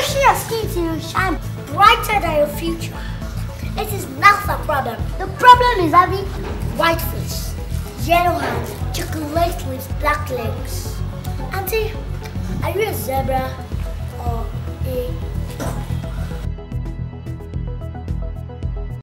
Brushing your skin to shine brighter than your future. It is not a problem. The problem is having white face, yellow hands, chocolate lips, black legs. Auntie, are you a zebra or a